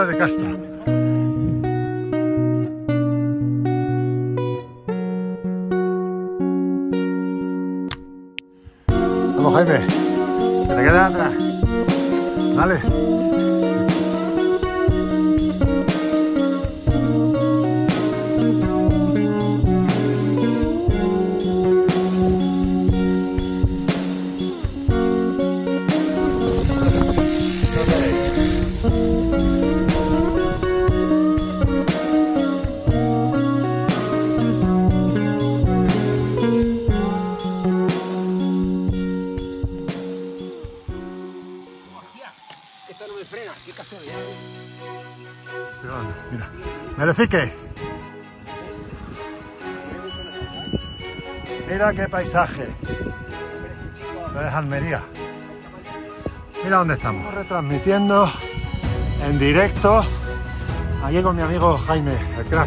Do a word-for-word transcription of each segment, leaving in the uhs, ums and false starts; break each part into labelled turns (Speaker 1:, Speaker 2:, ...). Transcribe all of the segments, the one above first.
Speaker 1: Altura de Castro. Vamos, Jaime, que te quedas atrás. Dale.
Speaker 2: Esto no me frena, qué casualidad.
Speaker 1: Pero, mira, Melefique. Mira qué paisaje. Esto es Almería. Mira dónde estamos. Estamos retransmitiendo en directo aquí con mi amigo Jaime, el crack.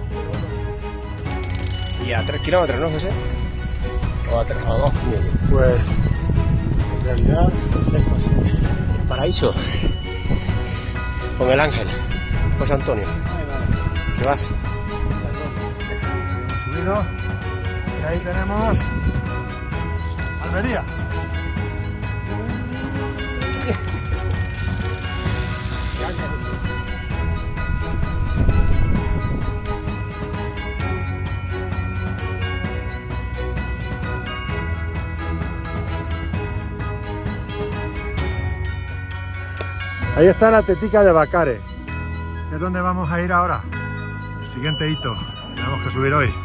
Speaker 2: Y a tres kilómetros, ¿no, José? O a tres, o a dos.
Speaker 1: Pues en realidad es esto, sí.
Speaker 2: Paraíso. Con el ángel. José Antonio. ¿Qué vas?
Speaker 1: Hemos subido y ahí tenemos Almería. Ahí está la tetica de Bacares, que es donde vamos a ir ahora. El siguiente hito que tenemos que subir hoy.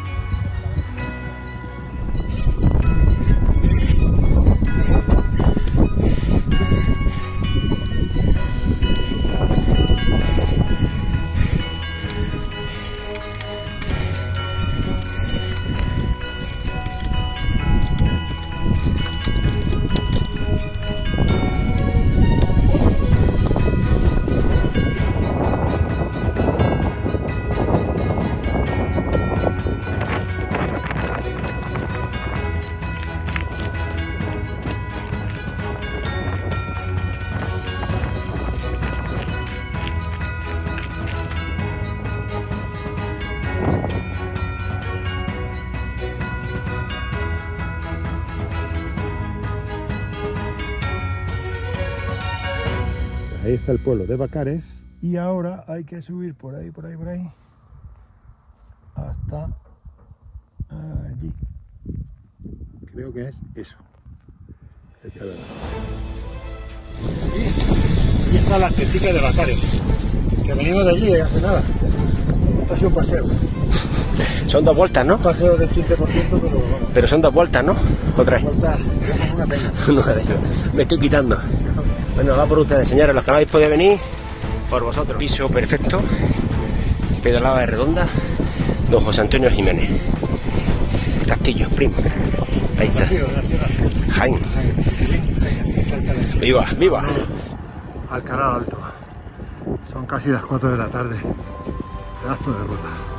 Speaker 1: Ahí está el pueblo de Bacares y ahora hay que subir por ahí, por ahí, por ahí hasta allí. Creo que es eso. Esta es y, y está la tetica de Bacares, que venimos de allí hace nada. Esto ha sido un paseo.
Speaker 2: Son dos vueltas, ¿no?
Speaker 1: Un paseo del quince por ciento, pero vamos.
Speaker 2: Pero son dos vueltas, ¿no? ¿O tres?
Speaker 1: Vueltas, una pena.
Speaker 2: Me estoy quitando. Bueno, va por ustedes, señores, los que no habéis podido venir, por vosotros. Piso perfecto, pedalada de redonda, don José Antonio Jiménez. Castillo, primo. Ahí está. Jaime. Viva, viva.
Speaker 1: Alcaraz Alto. Son casi las cuatro de la tarde. Pedazo de ruta.